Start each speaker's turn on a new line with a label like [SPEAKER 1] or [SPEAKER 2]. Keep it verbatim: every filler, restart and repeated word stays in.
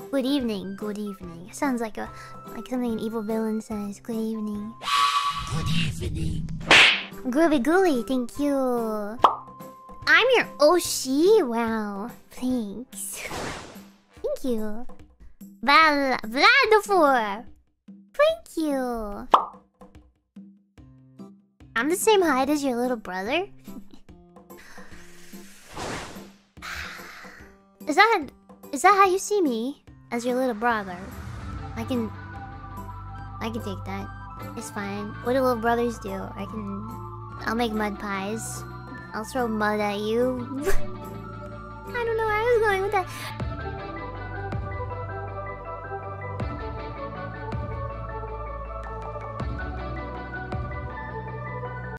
[SPEAKER 1] Good evening, good evening. Sounds like a like something an evil villain says. Good evening.
[SPEAKER 2] Good evening.
[SPEAKER 1] Groovy Gooly, thank you. I'm your O C. Wow, thanks. Thank you. Val Vladifor. Thank you. I'm the same height as your little brother. Is that is that how you see me? As your little brother? I can I can take that. It's fine. What do little brothers do? I can I'll make mud pies. I'll throw mud at you. I don't know where I was going with that.